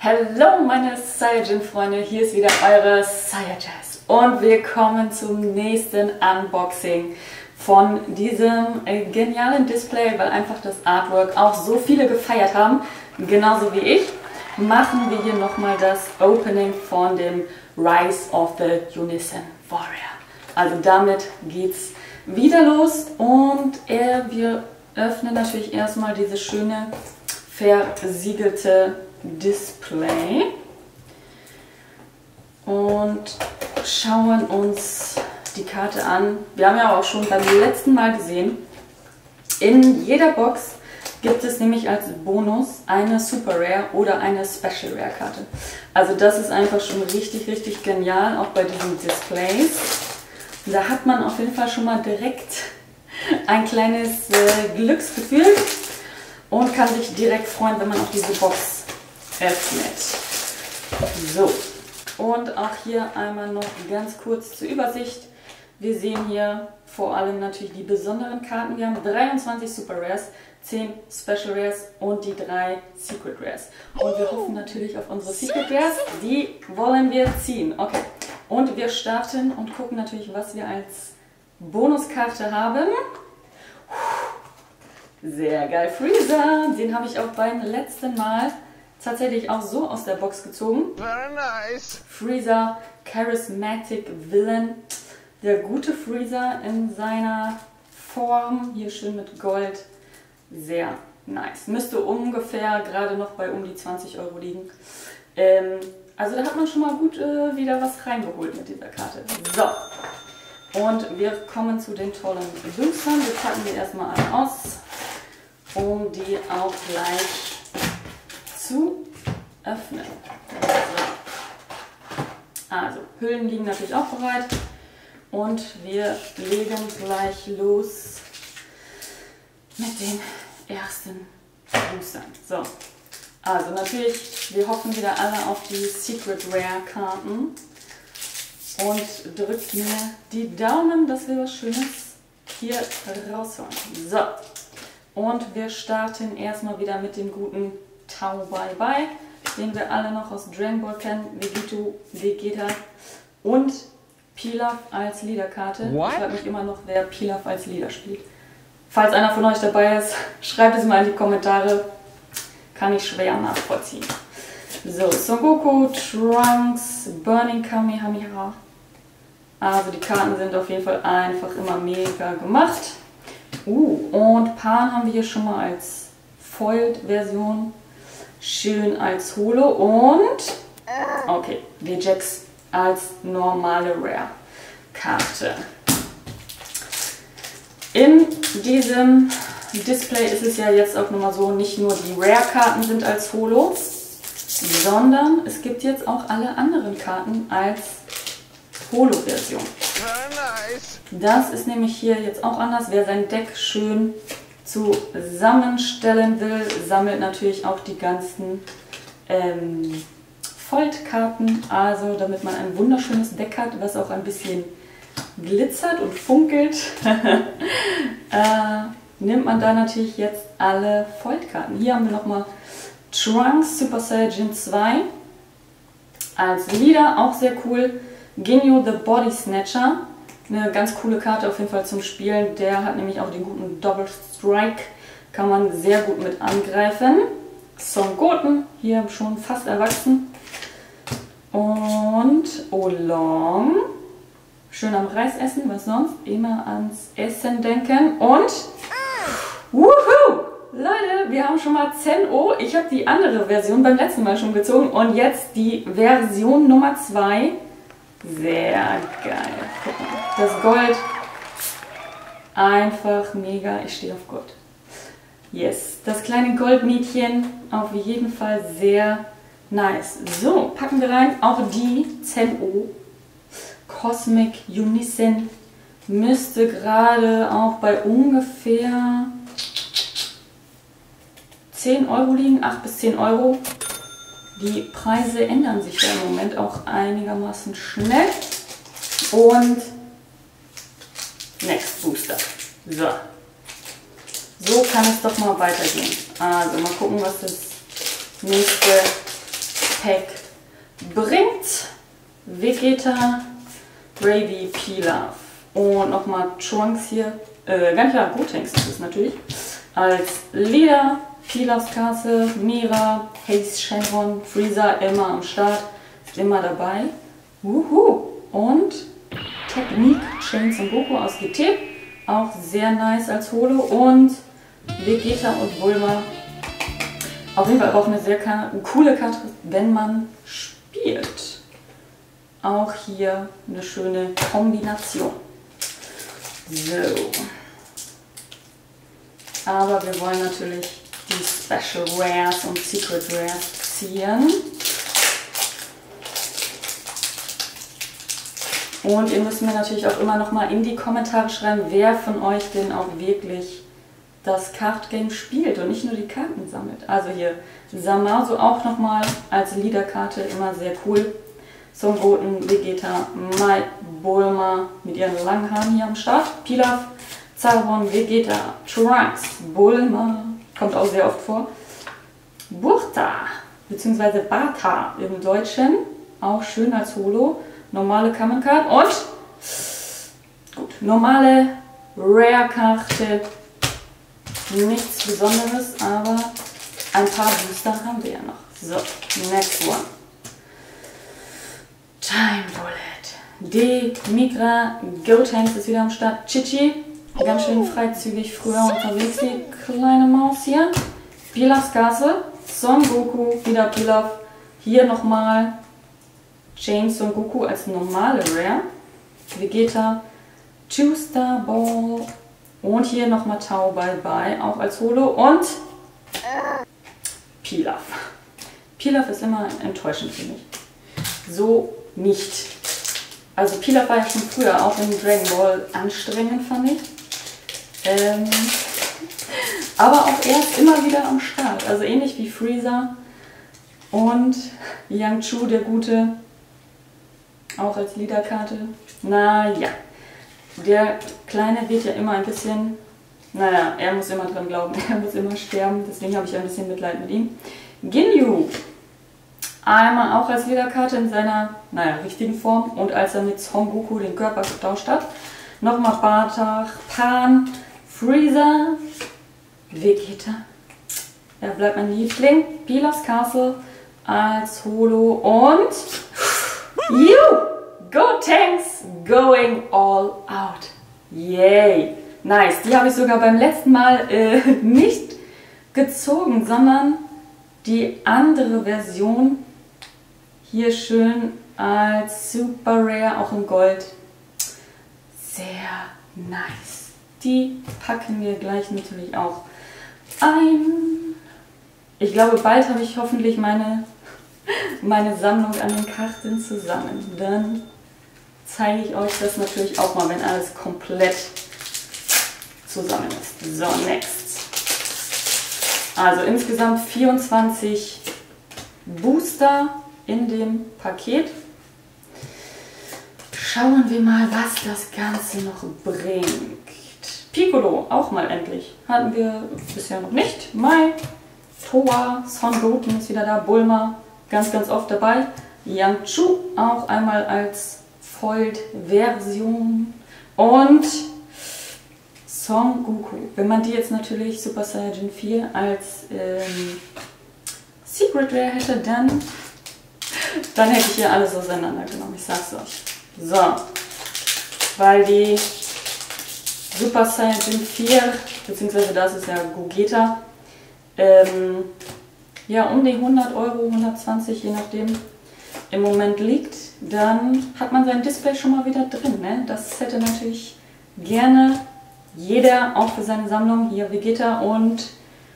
Hallo meine Saiyajin-Freunde, hier ist wieder eure Saiyajazz und wir kommen zum nächsten Unboxing von diesem genialen Display, weil einfach das Artwork auch so viele gefeiert haben, genauso wie ich, machen wir hier nochmal das Opening von dem Rise of the Unison Warrior. Also damit geht's wieder los und wir öffnen natürlich erstmal dieses schöne versiegelte Display und schauen uns die Karte an. Wir haben ja auch schon beim letzten Mal gesehen, in jeder Box gibt es nämlich als Bonus eine Super Rare oder eine Special Rare Karte. Also das ist einfach schon richtig, richtig genial, auch bei diesen Displays. Da hat man auf jeden Fall schon mal direkt ein kleines Glücksgefühl und kann sich direkt freuen, wenn man auch diese Box öffnet. So, und auch hier einmal noch ganz kurz zur Übersicht. Wir sehen hier vor allem natürlich die besonderen Karten. Wir haben 23 Super Rares, 10 Special Rares und die 3 Secret Rares. Und wir hoffen natürlich auf unsere Secret Rares. Die wollen wir ziehen. Okay, und wir starten und gucken natürlich, was wir als Bonuskarte haben. Sehr geil, Freezer. Den habe ich auch beim letzten Mal tatsächlich auch so aus der Box gezogen. Very nice. Freezer Charismatic Villain. Der gute Freezer in seiner Form. Hier schön mit Gold. Sehr nice. Müsste ungefähr gerade noch bei um die 20 Euro liegen. Also da hat man schon mal gut wieder was reingeholt mit dieser Karte. So. Und wir kommen zu den tollen Boostern. Wir packen die erstmal alle aus, um die auch gleich zu öffnen. Also, Hüllen liegen natürlich auch bereit und wir legen gleich los mit den ersten Boostern. So, also natürlich, wir hoffen wieder alle auf die Secret Rare Karten und drückt mir die Daumen, dass wir was Schönes hier rausholen. So, und wir starten erstmal wieder mit dem guten Tau Bai Bai, den wir alle noch aus Dragon Ball kennen, Vegeta und Pilaf als Leader-Karte. Ich frage mich immer noch, wer Pilaf als Leader spielt. Falls einer von euch dabei ist, schreibt es mal in die Kommentare. Kann ich schwer nachvollziehen. So, Son Goku, Trunks, Burning Kamehameha. Also die Karten sind auf jeden Fall einfach immer mega gemacht. Und Pan haben wir hier schon mal als Foiled-Version. Schön als Holo und okay, Vegex als normale Rare-Karte. In diesem Display ist es ja jetzt auch nochmal so, nicht nur die Rare-Karten sind als Holo, sondern es gibt jetzt auch alle anderen Karten als Holo-Version. Das ist nämlich hier jetzt auch anders. Wer sein Deck schön zusammenstellen will, sammelt natürlich auch die ganzen Fold-Karten, also damit man ein wunderschönes Deck hat, was auch ein bisschen glitzert und funkelt, nimmt man da natürlich jetzt alle Fold-Karten. Hier haben wir nochmal Trunks Super Saiyajin 2 als Leader, auch sehr cool. Ginyu the Body Snatcher. Eine ganz coole Karte auf jeden Fall zum Spielen. Der hat nämlich auch den guten Double Strike. Kann man sehr gut mit angreifen. Son Goten, hier schon fast erwachsen. Und Oolong. Schön am Reis essen, was sonst? Immer ans Essen denken. Und wuhu! Leute, wir haben schon mal Zen-O. Ich habe die andere Version beim letzten Mal schon gezogen. Und jetzt die Version Nummer 2. Sehr geil. Guck mal. Das Gold. Einfach mega. Ich stehe auf Gold. Yes. Das kleine Goldmädchen. Auf jeden Fall sehr nice. So, packen wir rein. Auch die Zen-O Cosmic Unison müsste gerade auch bei ungefähr 10 Euro liegen. 8 bis 10 Euro. Die Preise ändern sich ja im Moment auch einigermaßen schnell. Und Next Booster. So. So kann es doch mal weitergehen. Also mal gucken, was das nächste Pack bringt Vegeta, Gravy, Pilaf und nochmal Trunks hier, ganz klar, Gotenks ist es natürlich, als Leader, Pilafs Castle, Mira, Haze, Shenron, Freezer immer am Start, ist immer dabei. Wuhu! Und Technique, Chain Son Goku aus GT, auch sehr nice als Holo und Vegeta und Bulma. Auf jeden Fall auch eine sehr coole Karte, wenn man spielt. Auch hier eine schöne Kombination. So. Aber wir wollen natürlich die Special Rares und Secret Rares ziehen. Und ihr müsst mir natürlich auch immer noch mal in die Kommentare schreiben, wer von euch denn auch wirklich das Card Game spielt und nicht nur die Karten sammelt. Also hier Zamasu auch nochmal als Leaderkarte, immer sehr cool. Son Goten, Vegeta, Mai, Bulma mit ihren langen Haaren hier am Start. Pilaf, Zaron, Vegeta, Trunks, Bulma, kommt auch sehr oft vor. Burta, beziehungsweise Bata im Deutschen, auch schön als Holo. Normale Common Card und gut, normale Rare-Karte. Nichts Besonderes, aber ein paar Booster haben wir ja noch. So, next one. Time Bullet. D, Migra, Gotenks ist wieder am Start. Chichi, ganz schön freizügig früher unterwegs, die kleine Maus hier. Pilafs Castle, Son Goku, wieder Pilaf. Hier nochmal Chain Son Goku als normale Rare. Vegeta, Two-Star Ball. Und hier nochmal Tau Bye Bye, auch als Holo. Und Pilaf. Pilaf ist immer enttäuschend für mich. So nicht. Also Pilaf war ja schon früher auch in Dragon Ball anstrengend, fand ich. Aber auch er ist immer wieder am Start. Also ähnlich wie Freezer und Yang Chu, der Gute, auch als Leaderkarte. Naja. Der Kleine wird ja immer ein bisschen, naja, er muss immer dran glauben, er muss immer sterben, deswegen habe ich ein bisschen Mitleid mit ihm. Ginyu, einmal auch als Leaderkarte in seiner, naja, richtigen Form und als er mit Son Goku den Körper getauscht hat. Nochmal Bartach, Pan, Freezer, Vegeta, er bleibt mein Liebling, Pilafs Castle als Holo und Gotenks going all out. Yay! Nice. Die habe ich sogar beim letzten Mal nicht gezogen, sondern die andere Version hier schön als Super Rare, auch in Gold. Sehr nice. Die packen wir gleich natürlich auch ein. Ich glaube, bald habe ich hoffentlich meine Sammlung an den Karten zusammen. Dann zeige ich euch das natürlich auch mal, wenn alles komplett zusammen ist. So, next. Also insgesamt 24 Booster in dem Paket. Schauen wir mal, was das Ganze noch bringt. Piccolo, auch mal endlich. Hatten wir bisher noch nicht. Mai, Toa, Son Goten ist wieder da, Bulma, ganz oft dabei. Yang Chu auch einmal als Fold-Version und Son Goku. Wenn man die jetzt natürlich Super Saiyan 4 als Secret Rare hätte, dann hätte ich hier alles auseinandergenommen. Ich sag's euch. So, weil die Super Saiyan 4, beziehungsweise das ist ja Gogeta, ja um die 100 Euro, 120, je nachdem, im Moment liegt, dann hat man sein Display schon mal wieder drin. Ne? Das hätte natürlich gerne jeder, auch für seine Sammlung. Hier Vegeta und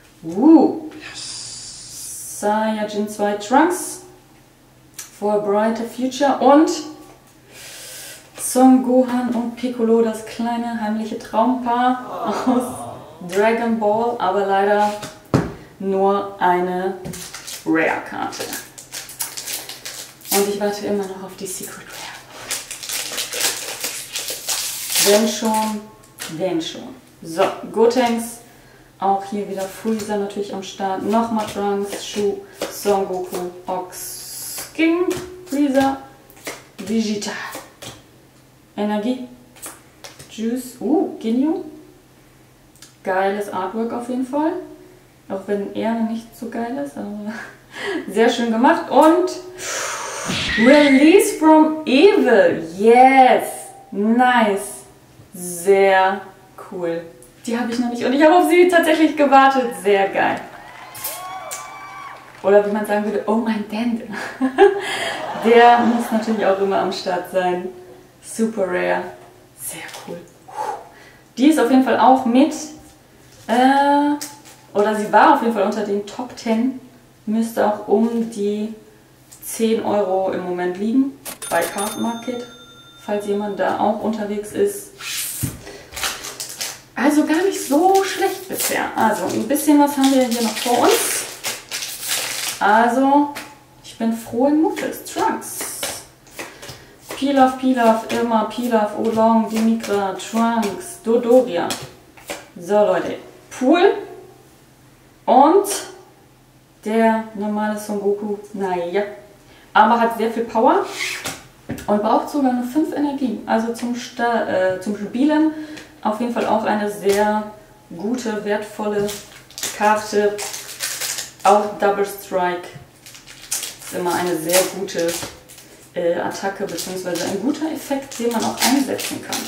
Saiyajin 2 Trunks for a Brighter Future und Son Gohan und Piccolo, das kleine heimliche Traumpaar aus Dragon Ball, aber leider nur eine Rare-Karte. Und ich warte immer noch auf die Secret Rare. Wenn schon. So, Gotenks, auch hier wieder Freezer natürlich am Start. Nochmal Trunks, Shu, Son Goku, Ox, Vegeta. Energie. Juice. Ginyu. Geiles Artwork auf jeden Fall. Auch wenn er nicht so geil ist, aber sehr schön gemacht. Und Release from Evil. Yes. Nice. Sehr cool. Die habe ich noch nicht und ich habe auf sie tatsächlich gewartet. Sehr geil. Oder wie man sagen würde, oh mein Dende. Der muss natürlich auch immer am Start sein. Super rare. Sehr cool. Die ist auf jeden Fall auch mit, oder sie war auf jeden Fall unter den Top 10. Müsste auch um die 10 Euro im Moment liegen bei Card Market, falls jemand da auch unterwegs ist. Also gar nicht so schlecht bisher. Also ein bisschen was haben wir hier noch vor uns. Also ich bin frohen Mutes. Trunks. Pilaf, Irma, Pilaf, Oolong, Dimikra, Trunks, Dodoria. So Leute, Pool und der normale Son Goku, naja, aber hat sehr viel Power und braucht sogar nur 5 Energien. Also zum Spielen auf jeden Fall auch eine sehr gute, wertvolle Karte. Auch Double Strike ist immer eine sehr gute Attacke bzw. ein guter Effekt, den man auch einsetzen kann.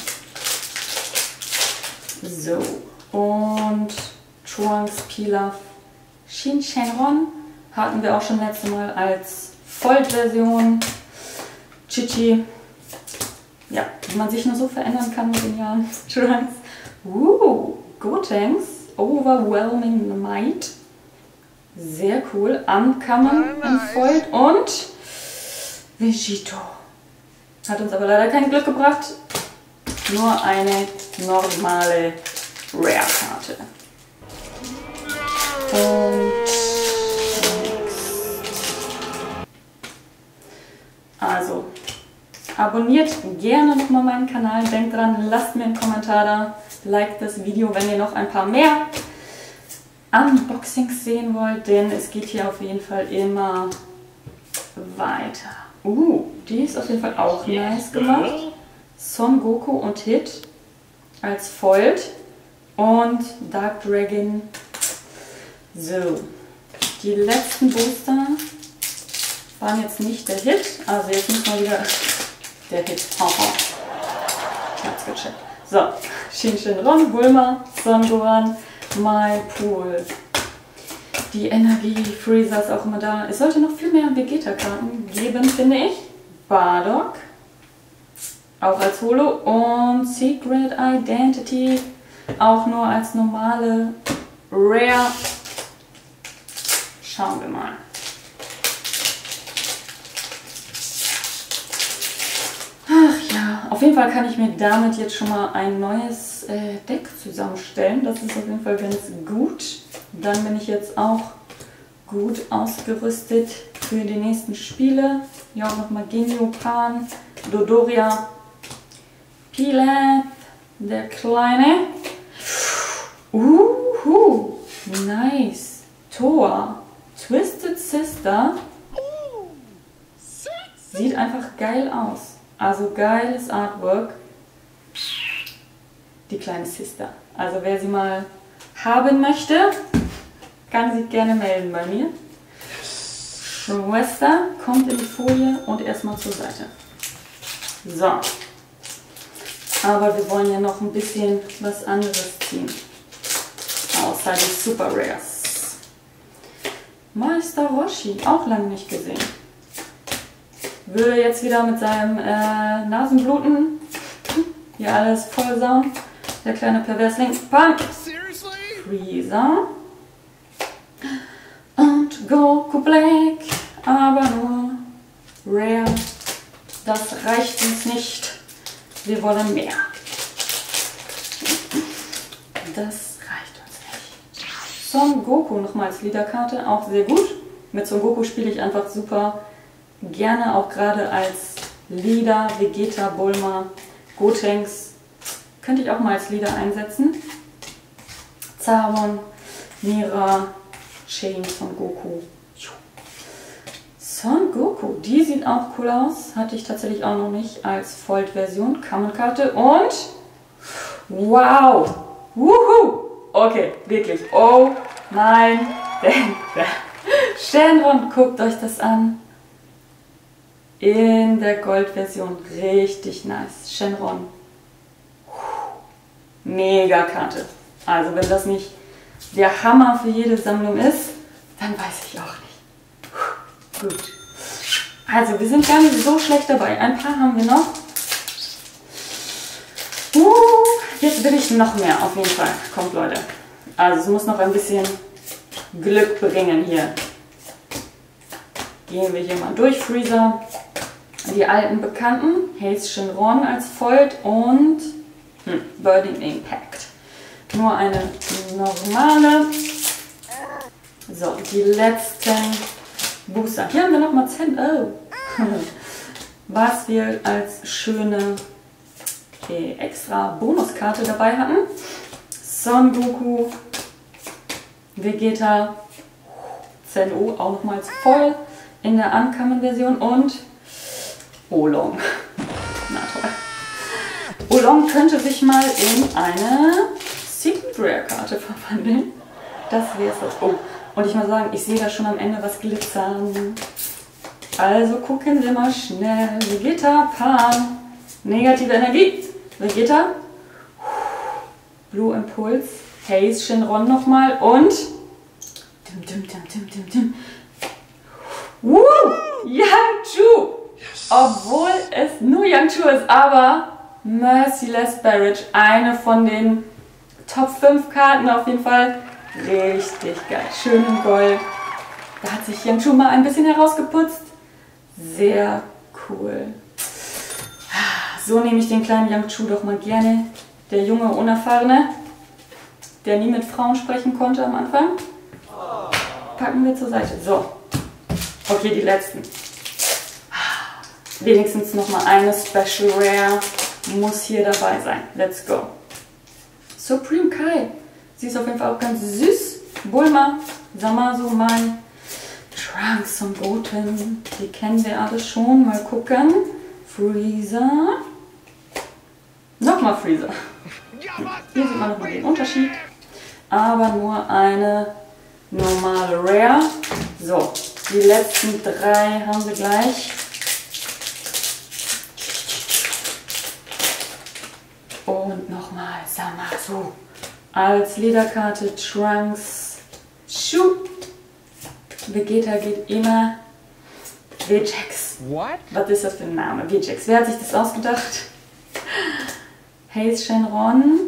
So, und Trunks, Pilaf, Shinsenron hatten wir auch schon letztes Mal als Vollversion. Chichi, ja, wie man sich nur so verändern kann mit den Jahren. Trunks, Gotenks, Overwhelming Might, sehr cool. Uncommon in Fold und Vegito. Hat uns aber leider kein Glück gebracht. Nur eine normale Rare-Karte. Und also, abonniert gerne nochmal meinen Kanal. Denkt dran, lasst mir einen Kommentar da. Liked das Video, wenn ihr noch ein paar mehr Unboxings sehen wollt. Denn es geht hier auf jeden Fall immer weiter. Die ist auf jeden Fall auch nice gemacht. Son Goku und Hit als Fold und Dark Dragon. So, die letzten Booster waren jetzt nicht der Hit, also jetzt müssen wir wieder der Hit. Ich hab's gecheckt. So, Shinsenron, Bulma, Son Gohan, My Pool. Die Energie, Freezer ist auch immer da. Es sollte noch viel mehr Vegeta-Karten geben, finde ich. Bardock, auch als Holo. Und Secret Identity, auch nur als normale Rare. Schauen wir mal. Ach ja, auf jeden Fall kann ich mir damit jetzt schon mal ein neues Deck zusammenstellen. Das ist auf jeden Fall ganz gut. Dann bin ich jetzt auch gut ausgerüstet für die nächsten Spiele. Hier auch nochmal Ginyu, Pan, Dodoria, Pilaf, der Kleine. Nice. Thor, Twisted Sister. Sieht einfach geil aus. Also geiles Artwork. Die kleine Sister. Also wer sie mal haben möchte, kann sich gerne melden bei mir. Schwester kommt in die Folie und erstmal zur Seite. So. Aber wir wollen ja noch ein bisschen was anderes ziehen. Außer die Super Rares. Meister Roshi, auch lange nicht gesehen. Würde jetzt wieder mit seinem Nasenbluten hier alles vollsauen. Der kleine Perversling. Pan! Freezer. Und Goku Black. Aber nur Rare. Das reicht uns nicht. Wir wollen mehr. Das reicht uns nicht. Son Goku nochmal als Leaderkarte. Auch sehr gut. Mit Son Goku spiele ich einfach super gerne. Auch gerade als Leader. Vegeta, Bulma, Gotenks. Könnte ich auch mal als Leader einsetzen. Zaron, Mira, Chain von Goku. Son Goku, die sieht auch cool aus. Hatte ich tatsächlich auch noch nicht als Fold-Version. Kamen-Karte und wow! Wuhu! Okay, wirklich. Oh mein Gott. Shenron, guckt euch das an. In der Gold-Version. Richtig nice. Shenron. Mega Karte. Also wenn das nicht der Hammer für jede Sammlung ist, dann weiß ich auch nicht. Gut. Also wir sind gar nicht so schlecht dabei. Ein paar haben wir noch. Jetzt will ich noch mehr auf jeden Fall. Kommt Leute. Also es muss noch ein bisschen Glück bringen hier. Gehen wir hier mal durch. Freezer. Die alten Bekannten. Haze Shenron als Fold und Burning Impact. Nur eine normale. So, die letzten Booster. Hier haben wir nochmal 10. Oh. Was wir als schöne extra Bonuskarte dabei hatten. Son Goku, Vegeta, 10O auch nochmals voll in der Uncommon-Version und Oolong. Na toll. Oolong könnte sich mal in eine Secret Rare Karte verwandeln. Das wäre es. Oh, und ich mal sagen, ich sehe da schon am Ende was glitzern. Also gucken wir mal schnell. Vegeta, Pan, negative Energie. Vegeta, Blue Impulse, Haze Shenron nochmal und Yangchu! Obwohl es nur Yangchu ist, aber Merciless Barrage, eine von den Top 5 Karten auf jeden Fall. Richtig geil, schön in Gold. Da hat sich Yangchu mal ein bisschen herausgeputzt. Sehr cool. So nehme ich den kleinen Yangchu doch mal gerne. Der junge, unerfahrene, der nie mit Frauen sprechen konnte am Anfang. Packen wir zur Seite. So. Okay, die letzten. Wenigstens noch mal eine Special Rare muss hier dabei sein. Let's go. Supreme Kai. Sie ist auf jeden Fall auch ganz süß. Bulma, Zamasu, Mai, Trunks und Goten. Die kennen wir alle schon. Mal gucken. Freezer. Nochmal Freezer. Hier sieht man nochmal den Unterschied. Aber nur eine normale Rare. So, die letzten 3 haben wir gleich. Und nochmal Zamasu. Als Lederkarte Trunks. Schuh. Vegeta geht immer. Vegex. Was ist das für ein Name? Vegex. Wer hat sich das ausgedacht? Haze Shenron.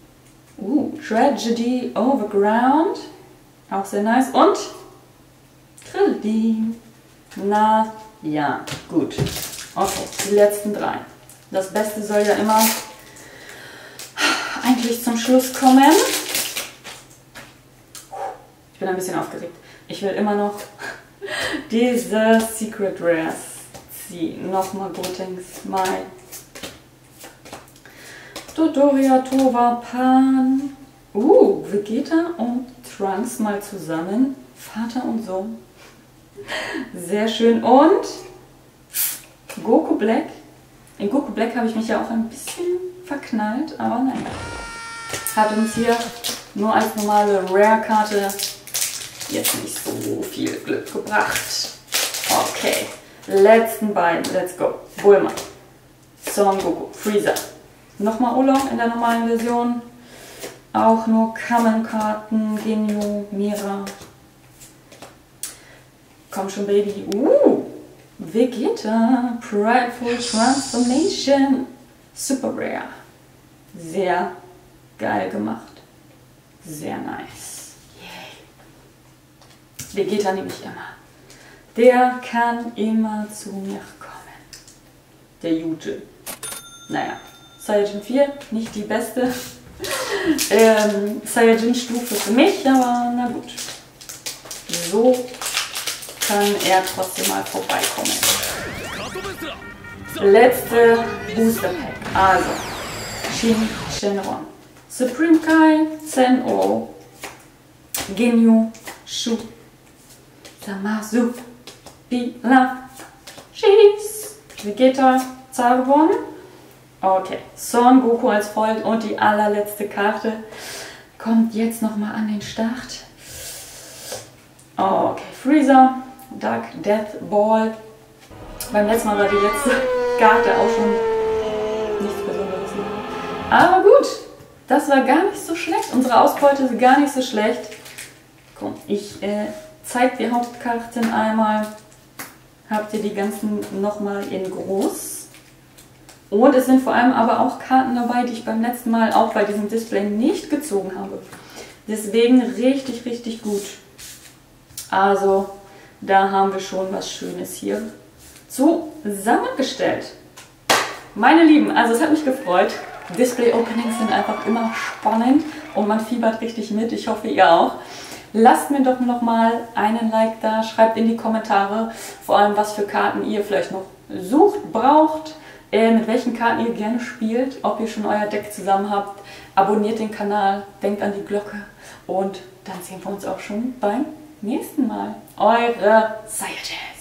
Tragedy Overground. Auch sehr nice. Und Krillin. Na ja, gut. Okay, die letzten 3. Das Beste soll ja immer eigentlich zum Schluss kommen. Ich bin ein bisschen aufgeregt. Ich will immer noch diese Secret Rares ziehen. Nochmal Gotenks, Mai, Dodoria, Tova, Pan. Vegeta und Trunks mal zusammen. Vater und Sohn. Sehr schön. Und Goku Black. In Goku Black habe ich mich ja auch ein bisschen verknallt, aber naja. Hat uns hier nur als normale Rare-Karte jetzt nicht so viel Glück gebracht. Okay, letzten beiden, let's go. Bulma, Son Goku, Freezer. Nochmal Oolong in der normalen Version. Auch nur Kamen-Karten, Ginyu, Mira. Komm schon, Baby. Vegeta, Prideful Transformation. Super Rare. Sehr geil gemacht. Sehr nice. Yay. Vegeta nehme ich immer. Der kann immer zu mir kommen. Der Jute. Naja, Saiyajin 4, nicht die beste Saiyajin-Stufe für mich, aber na gut. So kann er trotzdem mal vorbeikommen. Letzte Booster Pack. Also, Shenron, Supreme Kai, 10O, Ginyu, Shu, Zamasu, Pilaf, Cheese, Vegeta, Zahl gewonnen. Okay, Son Goku als Foil und die allerletzte Karte kommt jetzt nochmal an den Start. Okay, Freezer, Dark Death Ball. Beim letzten Mal war die letzte Karte auch schon nichts Besonderes. Aber gut, das war gar nicht so schlecht. Unsere Ausbeute ist gar nicht so schlecht. Komm, ich zeige die Hauptkarten einmal. Habt ihr die ganzen nochmal in groß. Und es sind vor allem aber auch Karten dabei, die ich beim letzten Mal auch bei diesem Display nicht gezogen habe. Deswegen richtig, richtig gut. Also, da haben wir schon was Schönes hier zusammengestellt. Meine Lieben, also es hat mich gefreut. Display-Openings sind einfach immer spannend und man fiebert richtig mit. Ich hoffe, ihr auch. Lasst mir doch nochmal einen Like da, schreibt in die Kommentare, vor allem was für Karten ihr vielleicht noch sucht, braucht, mit welchen Karten ihr gerne spielt, ob ihr schon euer Deck zusammen habt. Abonniert den Kanal, denkt an die Glocke und dann sehen wir uns auch schon beim nächsten Mal. Eure Sayajazz.